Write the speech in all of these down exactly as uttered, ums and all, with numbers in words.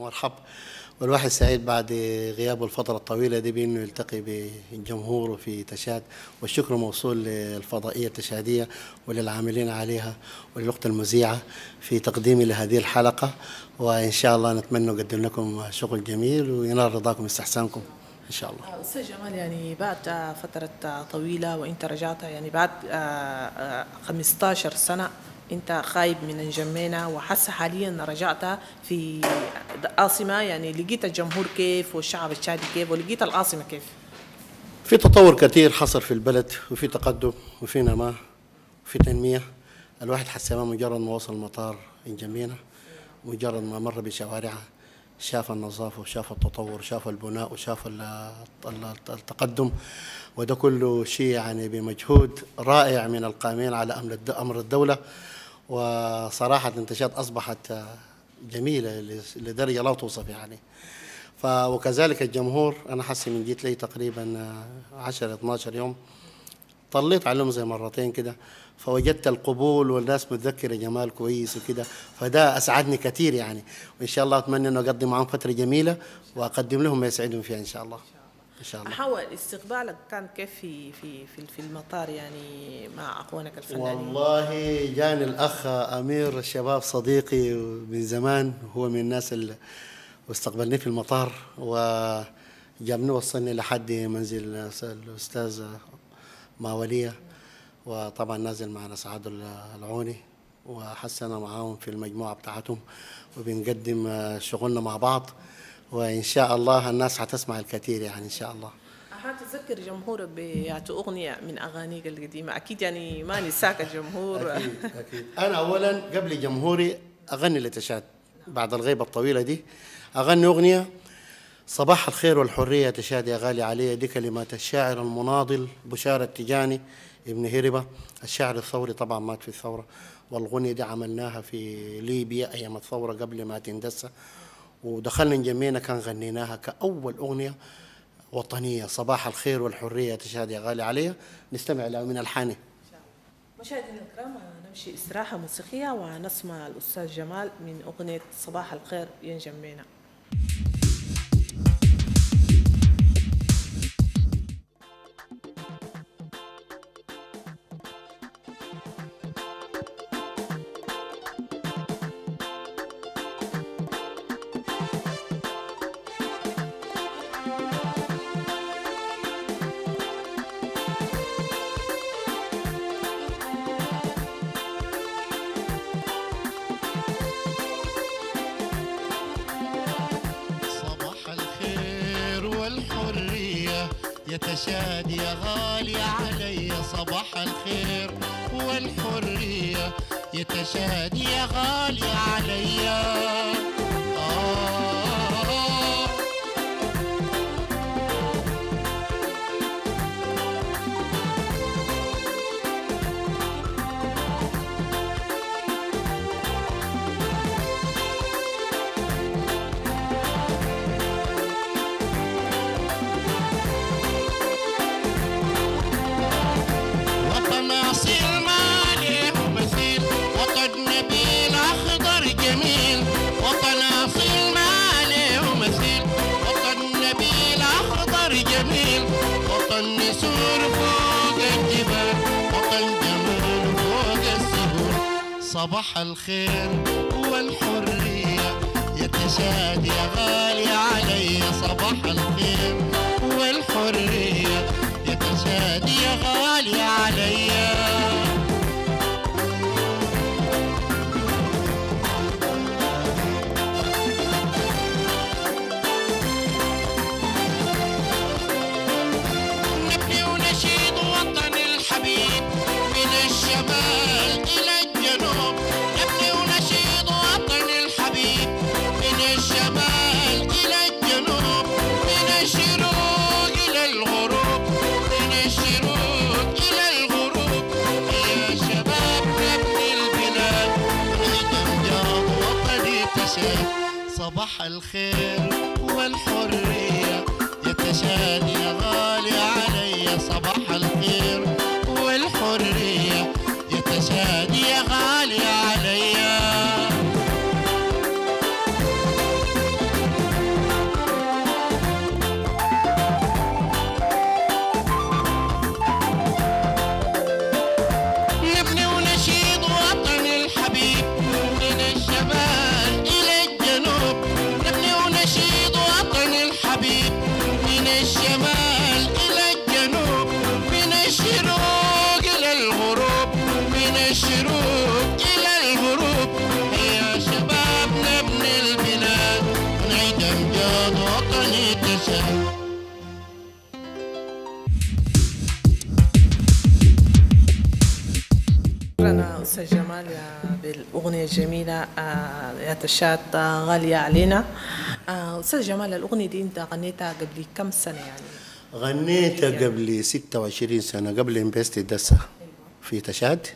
مرحب. والواحد سعيد بعد غيابه الفترة الطويلة دي بأنه يلتقي بجمهوره في تشاد، والشكر موصول للفضائية التشادية وللعاملين عليها وللأخت المذيعة في تقديمي لهذه الحلقة، وإن شاء الله نتمنى نقدم لكم شغل جميل وينال رضاكم واستحسانكم إن شاء الله. أستاذ جمال، يعني بعد فترة طويلة وأنت رجعت، يعني بعد خمسة عشر سنة أنت خايب من الجمينة، وحس حاليا رجعت في العاصمة، يعني لقيت الجمهور كيف والشعب الشادي كيف ولقيت العاصمة كيف؟ في تطور كثير حصل في البلد، وفي تقدم وفي نماء وفي تنمية. الواحد حسنا مجرد ما وصل مطار الجمينة، مجرد ما مر بشوارعها شاف النظافة وشاف التطور وشاف البناء وشاف التقدم، وده كله شيء يعني بمجهود رائع من القائمين على أمر الدولة. وصراحة تشاد أصبحت جميلة لدرجة لا توصف يعني. وكذلك الجمهور، أنا حسي من جيت لي تقريبا عشرة اثناشر يوم، طليت عليهم زي مرتين كده، فوجدت القبول والناس متذكرة جمال كويس وكده، فده أسعدني كثير يعني. وإن شاء الله أتمنى أنه أقضي معهم فترة جميلة وأقدم لهم ما يسعدهم فيها إن شاء الله. إن شاء الله. أحاول استقبالك كان كيف في في في في المطار يعني مع أخوانك الفنانين؟ والله جاني الأخ أمير الشباب صديقي من زمان، هو من الناس اللي واستقبلني في المطار، وجابني وصلني لحد منزل الأستاذ ماولية، وطبعا نازل معنا سعاد العوني، وحسنا معاهم في المجموعة بتاعتهم، وبنقدم شغلنا مع بعض، وإن شاء الله الناس حتسمع الكثير يعني إن شاء الله. حتذكر جمهورك بيعطوا أغنية من أغانيك القديمة أكيد، يعني ما نساك الجمهور. أكيد أكيد. أنا أولا قبل جمهوري أغني لتشاد بعد الغيبة الطويلة دي، أغني أغنية صباح الخير والحرية تشاد يا غالي علي، دي كلمات الشاعر المناضل بشارة تجاني ابن هربة، الشاعر الثوري، طبعا مات في الثورة. والغنية دي عملناها في ليبيا أيام الثورة قبل ما تندس، ودخلنا الجمينة كان غنيناها كأول أغنية وطنية، صباح الخير والحرية تشاد يا غالي علي. نستمع له من الحاني. مشاهدينا الكرام، نمشي استراحة موسيقية ونسمع الأستاذ جمال من أغنية صباح الخير يا جمينة. تشاد يا غالي علي، صباح الخير والحرية يا تشاد يا غالي علي. آه صباح الخير والحرية يا تشاد يا غالي علي، صباح الخير والحرية يا تشاد يا غالي علي. نبني ونشيد وطن الحبيب من الشمال إلى الجنوب، نبني ونشيد وطن الحبيب من الشمال إلى الجنوب، من الشروق إلى الغروب، من الشروق إلى الغروب. يا شباب نبني البلاد نعيد أمجاد وطني تشاد، صباح الخير والحرية يا تشاد يا غالي علي، صباح الخير والحرية يا تشاد يا غالي علي. شكرا أستاذ جمال يا بالأغنية الجميلة آه، يا تشات آه، غالية علينا. آه، أستاذ جمال الأغنية دي أنت غنيتها قبل كم سنة يعني؟ غنيتها قبل ستة وعشرين سنة، قبل انبستي دسة في تشاد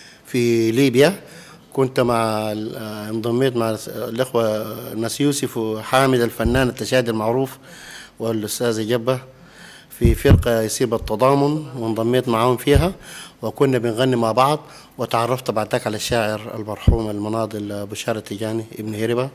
في ليبيا. كنت مع ال- انضميت مع الأخوة ناس يوسف وحامد الفنان التشادي المعروف والأستاذ جبة في فرقة يسيب التضامن، وانضميت معاهم فيها وكنا بنغني مع بعض. وتعرفت بعدك على الشاعر المرحوم المناضل بشار التجاني ابن هربة،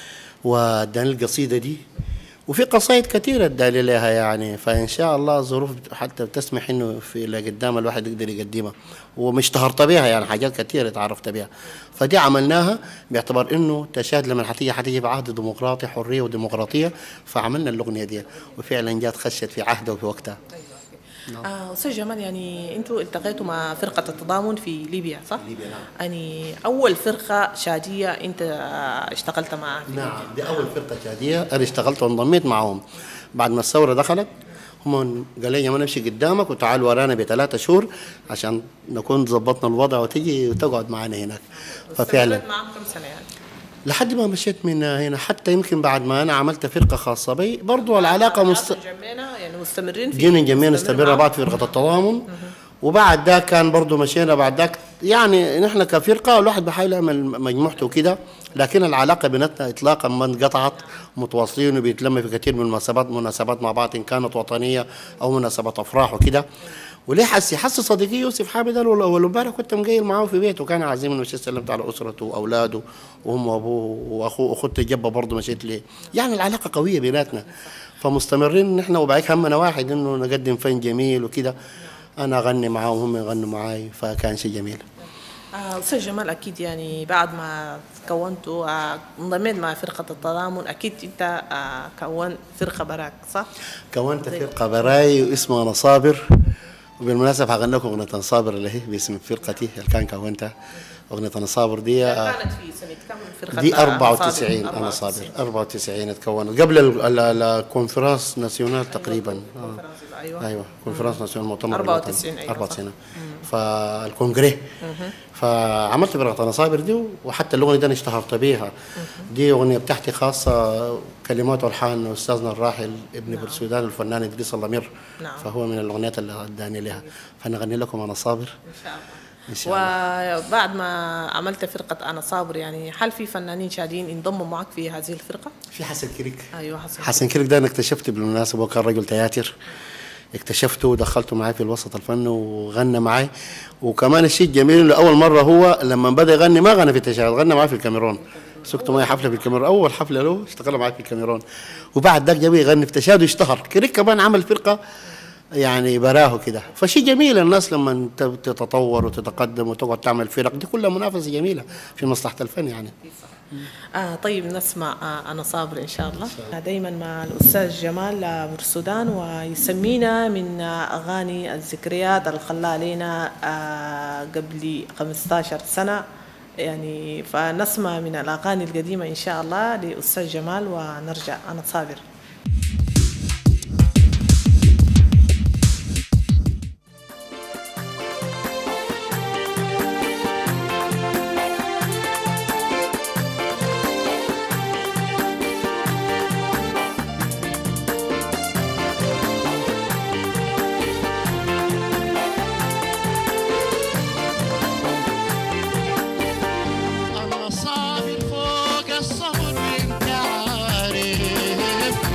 واداني القصيدة دي، وفي قصايد كثيرة اداني لها يعني. فإن شاء الله الظروف حتى بتسمح إنه في اللي قدام الواحد يقدر يقدمها، ومش اشتهرت بها يعني، حاجات كثيرة تعرفت بها. فدي عملناها باعتبار إنه تشاد لما حتيجي حتيجي بعهد ديمقراطي، حرية وديمقراطية، فعملنا الأغنية دي وفعلا جات خشت في عهدها وفي وقتها. آه، أستاذ جمال يعني أنتوا التقيتوا مع فرقة التضامن في ليبيا صح؟ ليبيا نعم. يعني أول فرقة شادية أنت آه، اشتغلت معها في نعم، دي أول فرقة شادية أنا اشتغلت وانضميت معهم. بعد ما الثورة دخلت هم قال لي ما نمشي قدامك وتعال ورانا بثلاثة شهور عشان نكون ظبطنا الوضع وتجي وتقعد معنا هناك. ففعلا استمرت معهم كم سنة يعني؟ لحد ما مشيت من هنا، حتى يمكن بعد ما أنا عملت فرقة خاصة بي برضو العلاقة مست... جمعنا يعني مستمرين في جينا جميعا مستمر نستمر معهم. بعض في فرقة التضامن. وبعد ذاك كان برضو مشينا بعد ذاك يعني نحن كفرقة الواحد بحاول يعمل مجموعته وكده، لكن العلاقة بيناتنا إطلاقا ما انقطعت، متواصلين وبيتلم في كثير من المناسبات مناسبات مع بعض إن كانت وطنية أو مناسبات أفراح وكده. وليه حسي حس صديقي يوسف حامد اول امبارح كنت مقيل معاه في بيته، كان عازمني ومشيت سلمت على اسرته واولاده وهم وابوه واخوه اخوته جبه برضه مشيت ليه، يعني العلاقه قويه بيناتنا فمستمرين نحن. وبعيك همنا واحد انه نقدم فن جميل وكده، انا اغني معاهم وهم يغنوا معاي، فكان شيء جميل. آه، أستاذ جمال أكيد يعني بعد ما كونتوا آه، انضميت مع فرقة التضامن، أكيد أنت آه، كون فرقة براك صح؟ كونت فرقه براي واسمها نصابر، وبالمناسبه هغني لكم اغنيه نصابر اللي هي باسم فرقتي اللي كان كونتها. اغنيه نصابر دي آه، كانت في سنة كم فرقة دي آه، أربعة نصابر؟ وتسعين أنا أربعة صابر وتسعين. أربعة وتسعين تكونت قبل ال- ال- الكونفرنس ناسيونال تقريبا. آه. أيوة. ايوه كونفرنس ناسيونال مؤتمر أربعة الوطني. وتسعين أيوة أربعة صح. وتسعين فالكونغري. فعملت فرقة نصابر دي، وحتى الأغنية دي أنا اشتهرت بيها. دي أغنية بتاعتي خاصة، كلمات والحان أستاذنا الراحل ابن بورسودان الفنان إدريس اللمير. نعم. فهو من الأغنيات اللي اداني لها، فنغني لكم أنا صابر إن شاء الله. إن شاء الله. وبعد ما عملت فرقة أنا صابر يعني هل في فنانين شادين انضموا معك في هذه الفرقة؟ في حسن كريك. أيوة حسن. حسن كريك ده انا اكتشفته بالمناسبه، هو كان رجل تياتر، اكتشفته ودخلته معي في الوسط الفني وغنى معي. وكمان الشيء الجميل انه اول مره هو لما بدا يغني ما غنى في التشهد، غنى معي في الكاميرون. سكته معي حفله في الكاميرون، اول حفله له اشتغل معي في الكاميرون، وبعد ذاك جاب يغني في التشهد واشتهر. كريك كمان عمل فرقه يعني براه كده، فشيء جميل الناس لما تتطور وتتقدم وتقعد تعمل فرق، دي كلها منافسه جميله في مصلحه الفن يعني. آه طيب نسمع آه أنا صابر إن شاء الله. دايما مع الأستاذ جمال آه بورسودان، ويسمينا من آه أغاني الذكريات اللي خلاها علينا آه قبل خمسة عشر سنة يعني. فنسمع من الأغاني القديمة إن شاء الله لأستاذ جمال ونرجع. أنا صابر. الله صابر فوق الصبر وانت عارف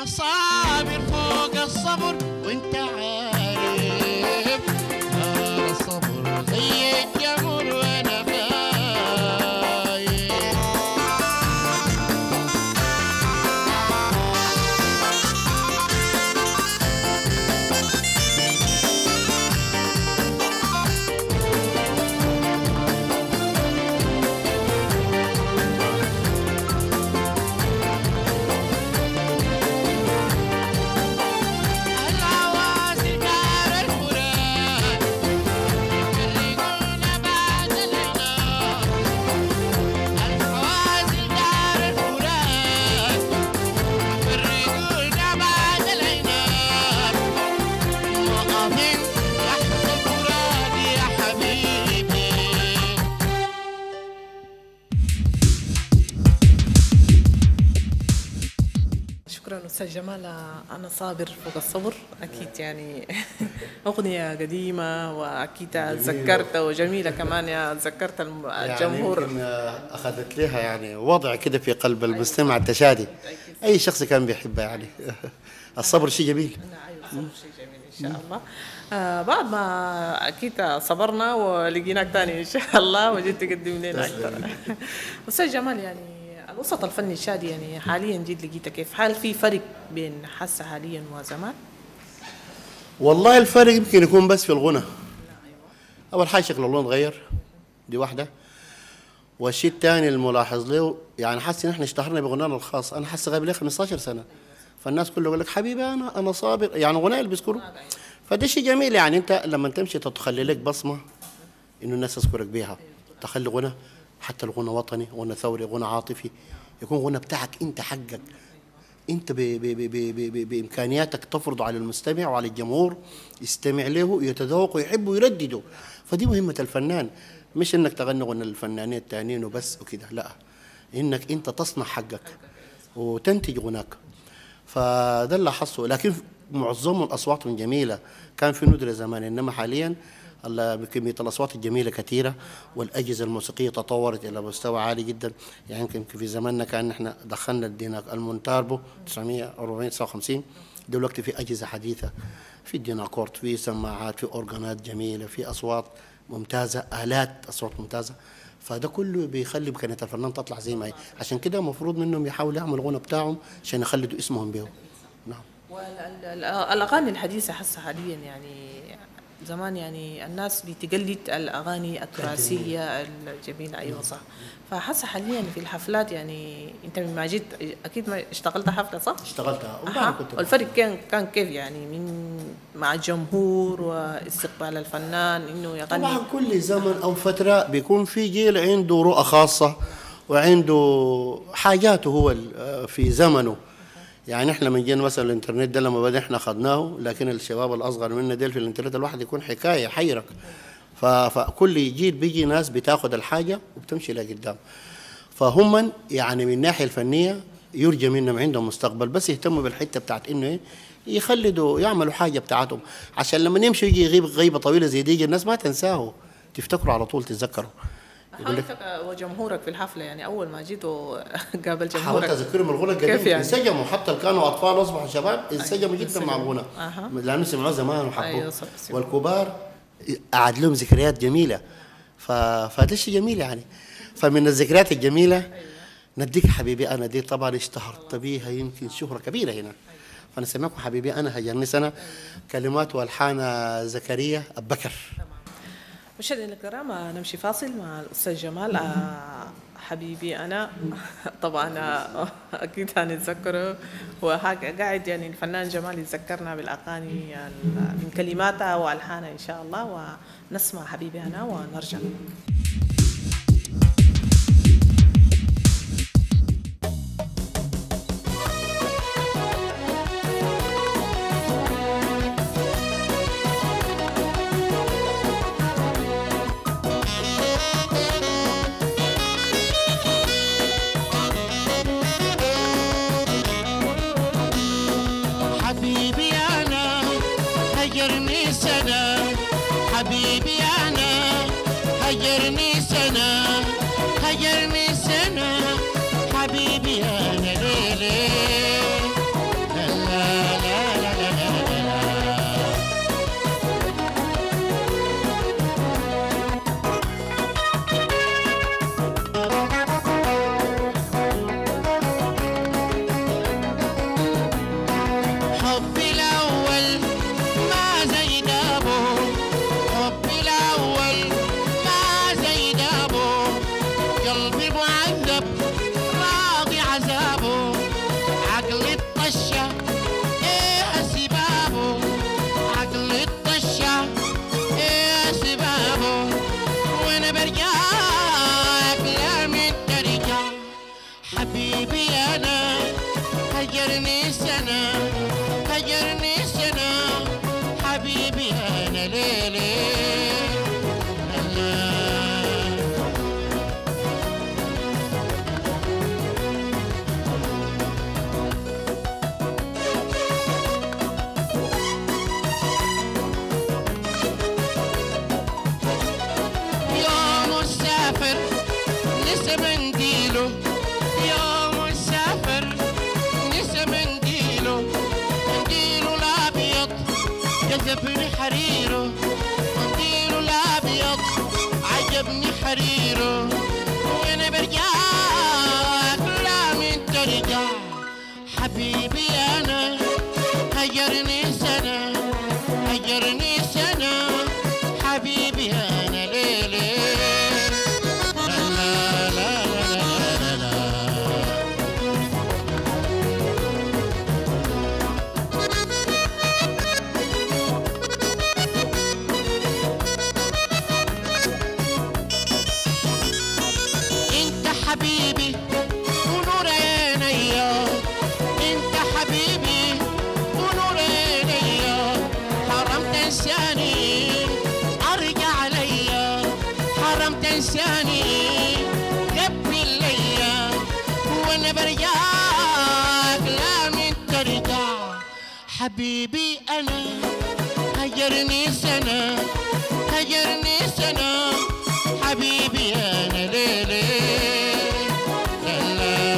أنا صابر فوق الصبر وانت عارف أنا الصبر زي الجمر وأنا خايف. العوازل دار الفرات يفرقونا بعد العناد. العوازل دار الفرات يفرقونا بعد العناد. واقفين تحت الفرات يا حبيبي. شكرا استاذ جمال. انا صابر فوق الصبر اكيد يعني اغنيه قديمه واكيد تذكرت وجميله كمان يا تذكرت الم- الجمهور. يعني يمكن اخذت لها يعني وضع كده في قلب المستمع التشادي. اي شخص كان بيحبها يعني. الصبر شيء جميل. ايوه صبر شيء جميل ان شاء الله. آه بعد ما اكيد صبرنا ولقيناك تاني ان شاء الله وجيت تقدم لنا اكثر. استاذ جمال يعني الوسط الفني الشادي يعني حاليا جيت لقيته كيف؟ هل في فرق بين حسه حاليا وزمان؟ والله الفرق يمكن يكون بس في الغنى. اول حاجه شكل اللون اتغير، دي واحده. والشيء الثاني الملاحظ له يعني حاسس ان احنا اشتهرنا بغنانا الخاص. انا حاسس غايب لي خمستاشر سنه، فالناس كله يقول لك حبيبي انا انا صابر، يعني غناء اللي بيذكروا. فده شيء جميل يعني انت لما تمشي تخلي لك بصمه انه الناس تذكرك بيها. تخلي غنى، حتى الغنى وطني، غنى ثوري، غنى عاطفي، يكون غنى بتاعك انت حقك انت ب ب ب ب ب ب بامكانياتك تفرضه على المستمع وعلى الجمهور، يستمع له يتذوق ويحب ويردده. فدي مهمه الفنان، مش انك تغني غنى الفنانين التانيين وبس وكده، لا، انك انت تصنع حقك وتنتج غناك. فده اللي حصله. لكن معظم الاصوات جميله، كان في ندره زمان، انما حاليا الله كميه الاصوات الجميله كثيره، والاجهزه الموسيقيه تطورت الى مستوى عالي جدا. يعني يمكن في زماننا كان احنا دخلنا ادينا المونتاربو تسعمية وأربعين تسعة وخمسين، دلوقتي في اجهزه حديثه، في ديناكورد، في سماعات، في اورجانات جميله، في اصوات ممتازه، الات اصوات ممتازه. فده كله بيخلي امكانيه الفنان تطلع زي ما هي. عشان كده المفروض منهم يحاولوا يعملوا الغنى بتاعهم عشان يخلدوا اسمهم بيه. نعم. والاغاني الحديثه حسه حاليا يعني زمان يعني الناس بتقلد الاغاني التراثيه الجميله. ايوه صح. فحسه حاليا في الحفلات يعني انت ما جيت اكيد ما اشتغلت حفله صح؟ اشتغلتها. أه. والفرق كان كان كيف يعني من مع الجمهور واستقبال الفنان انه يغني؟ طبعا كل زمن او فتره بيكون في جيل عنده رؤى خاصه وعنده حاجاته هو في زمنه. يعني احنا من جينا مثلا الانترنت ده لما بدا احنا اخذناه، لكن الشباب الاصغر منا ديل في الانترنت الواحد يكون حكايه حيرك. فكل جيل بيجي ناس بتاخذ الحاجه وبتمشي لقدام. فهم يعني من الناحيه الفنيه يرجى منهم عندهم مستقبل، بس يهتموا بالحته بتاعت انه ايه يخلدوا يعملوا حاجه بتاعتهم، عشان لما يمشي يجي يغيب غيبه طويله زي دي الناس ما تنساه، تفتكروا على طول تتذكروا. حضرتك وجمهورك في الحفله يعني اول ما جيتوا قابل جمهورك حاولت اذكرهم الغنى القديم. كيف يعني؟ انسجموا حتى كانوا اطفال واصبحوا شباب، انسجموا جدا مع الغنى أه. لانه سمعوه زمان وحبوه. أيوة والكبار قعد لهم ذكريات جميله. ف... فده شيء جميل يعني. فمن الذكريات الجميله أيوة. نديك حبيبي انا، دي طبعا اشتهرت بيها يمكن شهره كبيره هنا. فانا سمعكم حبيبي انا هجرني سنه. أيوة. كلمات والحان زكريا ابو بكر. مشاهدينا الكرام نمشي فاصل مع الأستاذ جمال. آه حبيبي أنا طبعا أكيد هنتذكره، وقاعد يعني الفنان جمال يتذكرنا بالأغاني من كلماتها وألحانها إن شاء الله. ونسمع حبيبي أنا ونرجع. حبيبي أنا هجرني سنة، حبيبي أنا هجرني سنة، هجرني سنة، حبيبي أنا ليلي لا عجبني حريره منديله الابيض عجبني حريره وانا برجعك لا من ترجع حبيبي انا هجرني سنه هجرني سنه حبيبي انا ليلي لا لا لا لا لا لا انت حبيبي ونور عينيا انت حبيبي ونور عينيا حرام تنساني ارجع ليا حرام تنساني قبل ليا وانا برجعك لا من ترجع حبيبي انا هجرني سنه هجرني سنه حبيبي انا ليلي لا لا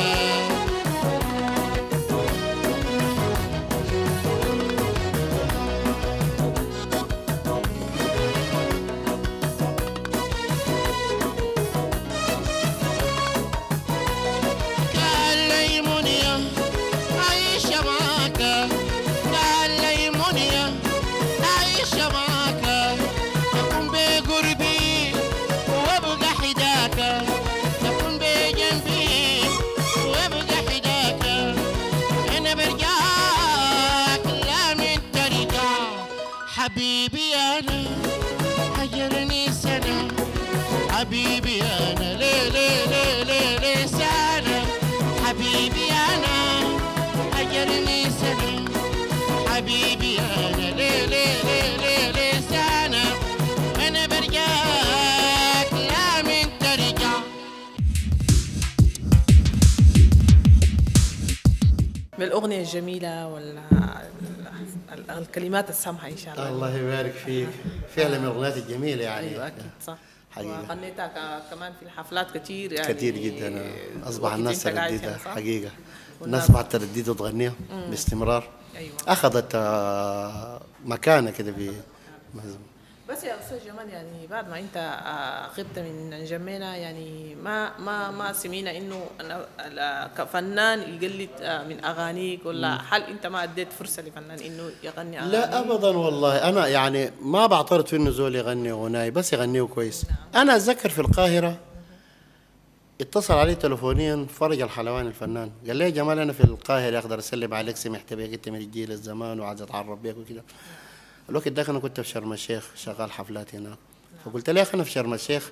قال لي منيا عايشة معاك قال لي منيا عايشة معاك أكون بقربي وأبقى حداك أكون بجنبي وأبقى حداك أنا برجعك لا من ترجع حبيبي أنا هجرني سنة حبيبي أنا لي لي لي لي لي سنة حبيبي أنا هجرني سنة حبيبي أنا لي لي لي لي لي سنة أنا برجعك لا من ترجع بالأغنية الجميلة ولا ال- الكلمات السامحة إن شاء الله. الله يبارك فيك، فعلا من الاغنيات الجميله يعني. أيوة أكيد صح. حقيقة. وغنيتها ك- كمان في الحفلات كتير يعني كثير جدا. اصبح وقت الناس أنت قاعد ترددها هنا، صح؟ حقيقه، والناس- الناس بعد ترددها وتغنيها باستمرار. أيوة. اخذت آه، مكانه كده في بس يا استاذ جمال يعني بعد ما انت آه، غبت من جمينا يعني ما ما ما سمينا انه أنا- ال- كفنان يقلد آه، من اغانيك ولا هل انت ما اديت فرصه لفنان انه يغني اغاني؟ لا ابدا والله. انا يعني ما بعترض في انه زول يغني غناي، بس يغنيه كويس. انا اتذكر في القاهره اتصل علي تلفونيا فرج الحلواني الفنان، قال لي يا جمال انا في القاهره اقدر اسلم عليك، سمحت بيك انت من الجيل الزمان وعايز اتعرف بيك وكده. الوقت ده انا كنت في شرم الشيخ شغال حفلات هناك، فقلت له يا اخي انا في شرم الشيخ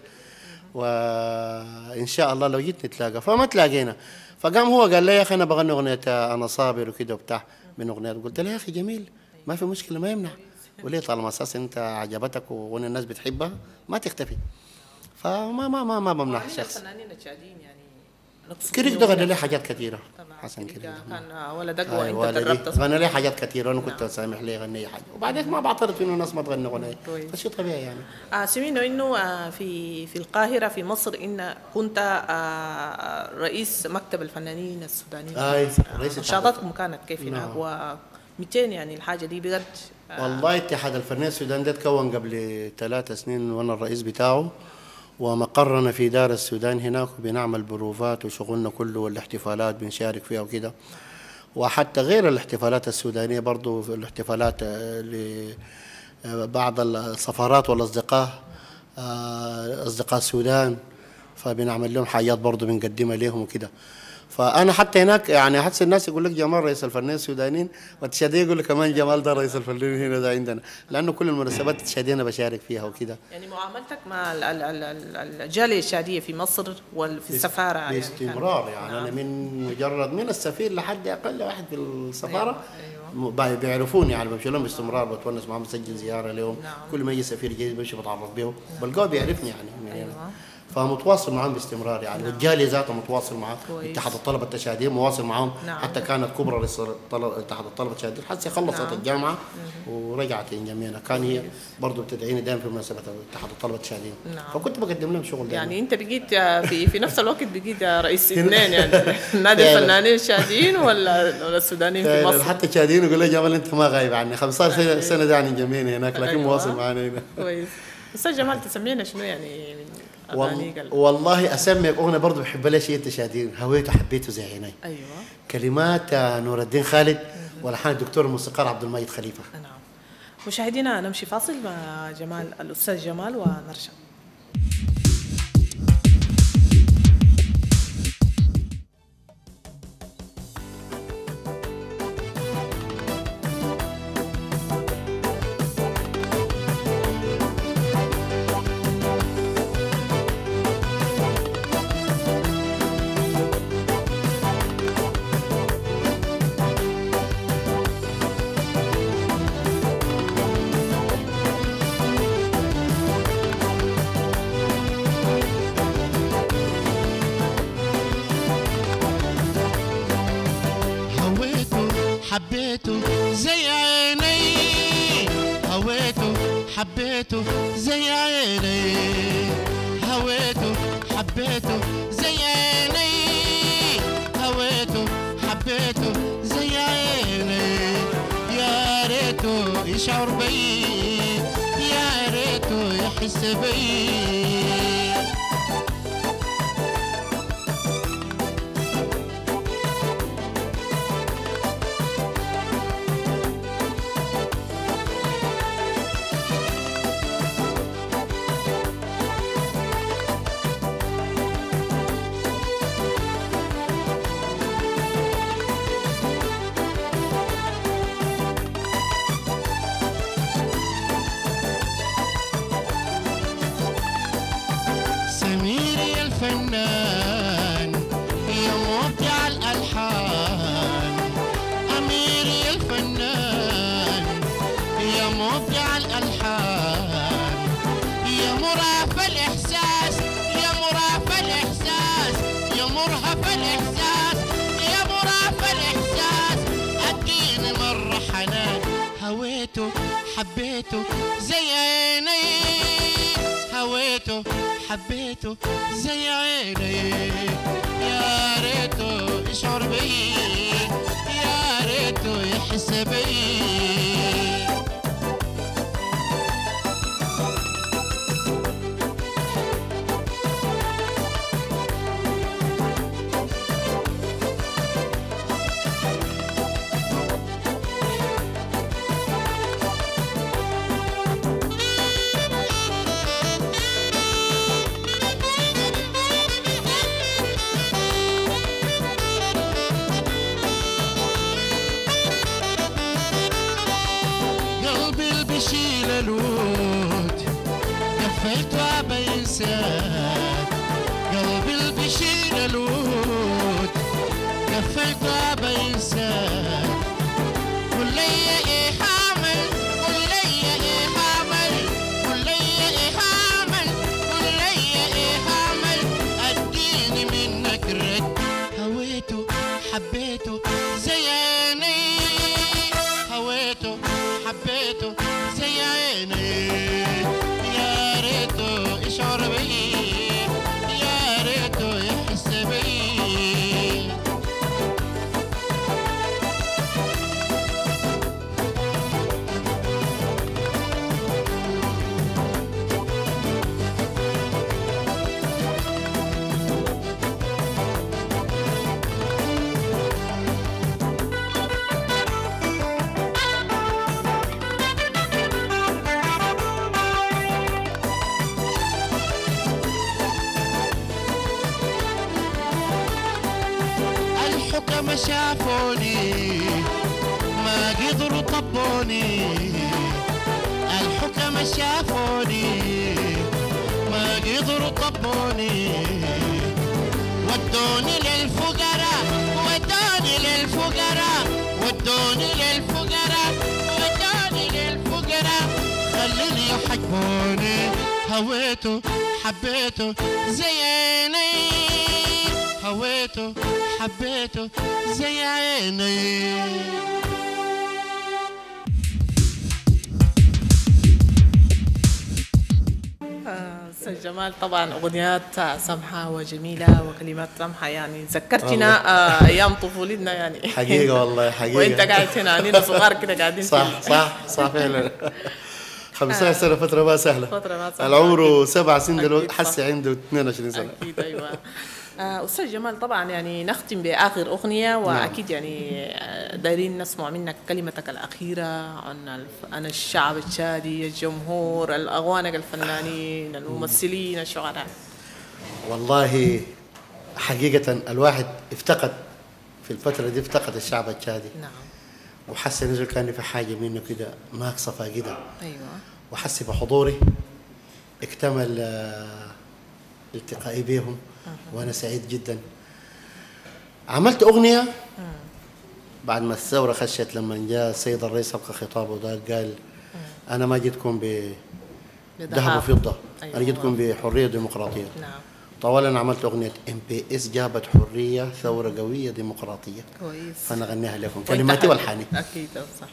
وان شاء الله لو جيت نتلاقى، فما تلاقينا. فقام هو قال لي يا اخي انا بغني اغنيه انا صابر وكده وبتاع من اغنيات. قلت له يا اخي جميل ما في مشكله ما يمنع، وليه طالما اساس انت عجبتك وانا الناس بتحبها ما تختفي، فما ما ما ما بمنع وعندنا شخص. الفنانين الشادين يعني نقصد كريك إنه ده غنى لي حاجات كثيره. طبعاً حسن كريك كريك كان ولدك أيوة وانت والدي دربت غنى لي حاجات كثيره وانا كنت اسامح لي يغني حاجه، وبعدين ما بعترض انه الناس ما تغني غناي، كويس. فشيء طبيعي يعني. آه سمعنا انه آه في في القاهره في مصر ان كنت آه رئيس مكتب الفنانين السودانيين. أي، آه، رئيس نشاطاتكم كانت كيف هناك؟ نعم. و مئتين يعني الحاجه دي بجد آه والله اتحاد الفنانين السوداني ده تكون قبل ثلاث سنين وانا الرئيس بتاعه، ومقرنا في دار السودان هناك، وبنعمل بروفات وشغلنا كله والاحتفالات بنشارك فيها وكده. وحتى غير الاحتفالات السودانية برضو في الاحتفالات آه، لبعض السفارات والأصدقاء آه، أصدقاء السودان، فبنعمل لهم حاجات برضو بنقدمها لهم وكده. فانا حتى هناك يعني حتى الناس يقول لك جمال رئيس الفنانين السودانيين، والتشاديه يقول لك كمان جمال ده رئيس الفنانين هنا ده عندنا، لانه كل المناسبات التشاديه انا بشارك فيها وكده. يعني معاملتك مع ال- ال- ال- ال- الجاليه الشاديه في مصر وفي السفاره يعني باستمرار يعني, نعم. انا من مجرد من السفير لحد اقل واحد في السفاره أيوة. م- بيعرفوني يعني، بمشي لهم باستمرار، بتونس معهم، بسجل زياره لهم. نعم. كل ما يجي سفير جديد بمشي بتعرف بيه، بلقاه بيعرفني يعني من هنا. أيوة. فمتواصل معهم باستمرار يعني. نعم. والجاليه ذاتها متواصل معها، اتحاد الطلبه التشادين مواصل معهم. نعم. حتى كانت كبرى رئيس اتحاد الطلبه التشادين حتى خلصت. نعم. الجامعه مم. ورجعت انجمينا، كان هي برضه بتدعيني دائما في مناسبه اتحاد الطلبه التشادين. نعم. فكنت بقدم لهم شغل دائما. يعني انت بقيت في في نفس الوقت بقيت رئيس اثنين يعني نادي الفنانين الشاديين ولا ولا السودانيين في مصر؟ حتى الشاديين يقول لي جمال انت ما غايب عني، خمسطعش سنه ده عن انجمينا هناك، لكن أيوة. مواصل معنا هنا. كويس. استاذ جمال تسمينا شنو يعني اغانيك؟ والله اسميك اغنيه برضه بحب لها شيء التشادين، هويته حبيته زي عيني. ايوه. كلمات نور الدين خالد ولحن الدكتور الموسيقار عبد المجيد خليفه. نعم. مشاهدينا نمشي فاصل مع جمال الاستاذ جمال ونرجع. حبيته زي عيني، هويته حبيته زي عيني، هويته حبيته زي عيني، هويته حبيته زي عيني. يا ريته يشعر بي، يا ريته يحس بي. الفنان يا مبدع الألحان، أميري الفنان يا مبدع الألحان، يا مرهف الإحساس، يا مرهف الإحساس، يا مرهف الإحساس، يا مرهف الإحساس. أديني مرة حنان، هويته حبيته زي عيني، هويته حبيته زي عيني. يا ريته يشعر بي، يا ريته يحس بي. بشيل الود كفيته بينساك، قلبي اللي بشيل الود كفيته بينساك. قول لي ايه هعمل، قول لي ايه هعمل، قول لي ايه هعمل، قول لي ايه هعمل. اديني منك رد، هويته حبيته زي عيني، هويته حبيته زي عيني. يا ريته يشعر بي، يا ريته يحس بي. الحكم شافوني ما قدروا طبوني، الحكم شافوني ما قدروا طبوني. ودوني للفقراء، ودوني للفقراء، ودوني للفقراء، ودوني للفقراء. خلوني يحجبوني، هويته حبيته زي عيني هويته حبيته زي عيني. أستاذ جمال طبعا أغنيات سمحة وجميلة وكلمات سمحة، يعني ذكرتنا آه أيام طفولتنا يعني. حقيقة والله حقيقة. وأنت قاعد هنا أننا صغار كده قاعدين. صح صح صح فعلا. خمسة عشر سنة فترة ما سهلة. فترة ما سهلة. العمر سبع سنين دلوقتي حسي عنده اثنين وعشرين سنة. أكيد أيوة. أستاذ جمال طبعا يعني نختم بآخر أغنية، وأكيد يعني دايرين نسمع منك كلمتك الأخيرة عن عن الشعب التشادي، الجمهور، الأغوانك، الفنانين، الممثلين، الشعراء. والله حقيقة الواحد افتقد في الفترة دي، افتقد الشعب التشادي. نعم. وحس نزل كان في حاجة منه كده ناقصة فاقدة. أيوة. وحس بحضوري، اكتمل التقائي بهم وأنا سعيد جدا. عملت أغنية بعد ما الثورة خشت، لما جاء السيد الرئيس ألقى خطابه ده قال أنا ما جيتكم بذهب وفضة، أيوة. أنا جيتكم بحرية وديمقراطية. نعم. طوال عملت أغنية إم بي إس جابت حرية ثورة قوية ديمقراطية. كويس. فأنا أغنيها لكم كلماتي والحاني. أكيد صح.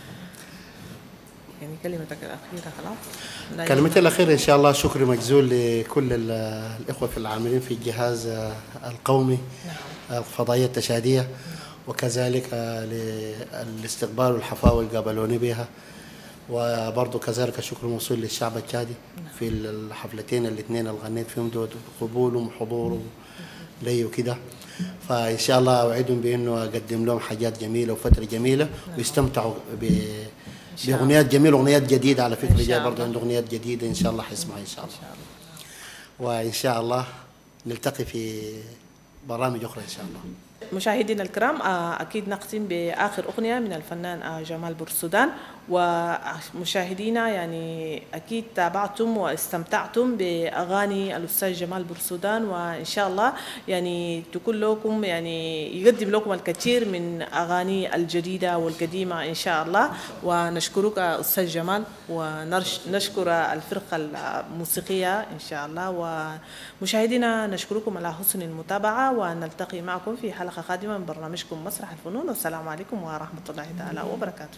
يعني كلمتك الأخيرة خلاص. كلمتي الأخيرة إن شاء الله شكر مجزول لكل الإخوة في العاملين في الجهاز القومي. نعم. الفضائية التشادية. وكذلك للاستقبال والحفاوة اللي قابلوني بها، وبرضه كذلك شكر موصول للشعب التشادي في الحفلتين الاثنين اللي غنيت فيهم دول، قبولهم وحضورهم لي وكده. فإن شاء الله أوعدهم بأنه أقدم لهم حاجات جميلة وفترة جميلة ويستمتعوا ب بأغنيات جميلة، أغنيات جديدة على فكرة. جاي برضه عنده أغنيات جديدة إن شاء الله حيسمعها إن شاء الله. وإن شاء الله نلتقي في برامج أخرى إن شاء الله. مشاهدينا الكرام أكيد نختم بآخر أغنية من الفنان جمال بورسودان. ومشاهدينا يعني أكيد تابعتم واستمتعتم بأغاني الأستاذ جمال بورسودان، وإن شاء الله يعني تكون لكم يعني يقدم لكم الكثير من أغاني الجديدة والقديمة إن شاء الله. ونشكرك أستاذ جمال، ونشكر الفرقة الموسيقية إن شاء الله. ومشاهدينا نشكركم على حسن المتابعة، ونلتقي معكم في حلقة قادمة من برنامجكم مسرح الفنون، والسلام عليكم ورحمة الله تعالى وبركاته.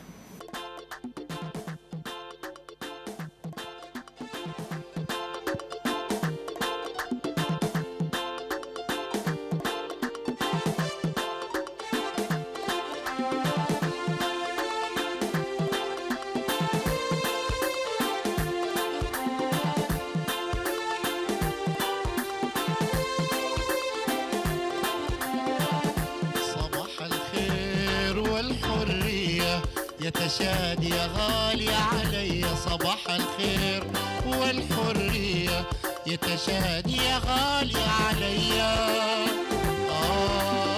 يا تشادي يا غالي علي، صباح الخير والحرية يا تشادي يا غالي علي. آه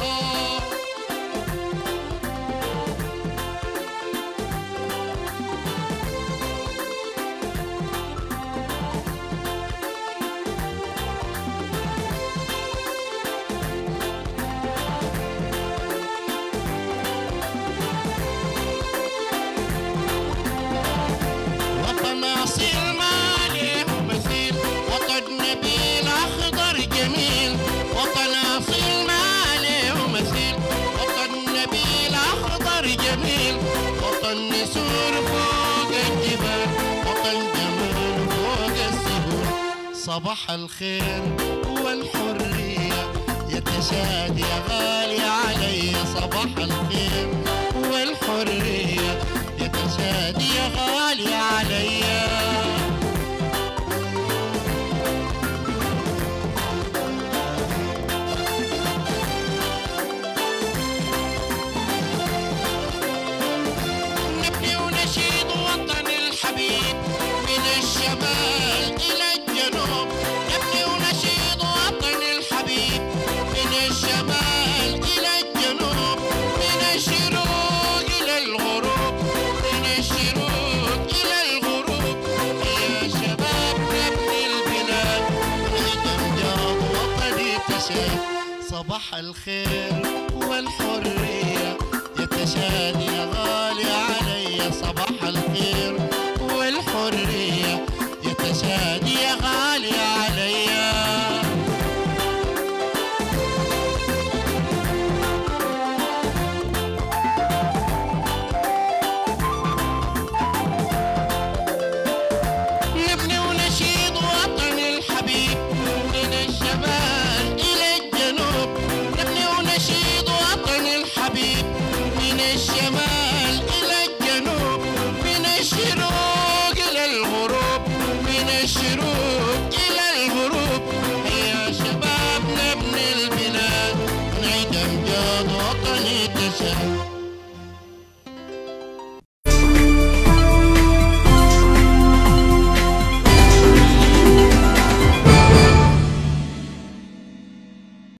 صباح الخير والحرية يا تشادي يا غالي علي، صباح الخير والحرية يا تشادي يا غالي علي. نبني ونشيد وطن الحبيب من الشمال إلى الجنوب، نبني ونشيد وطن الحبيب من الشمال إلى الجنوب، من الشروق إلى الغروب، من الشروق إلى الغروب. يا شباب نبني البلاد ونعيد أمجاد وطني تشاد. صباح الخير والحرية يا تشادي يا غالي علي، صباح الخير والحرية يا تشادي الشروق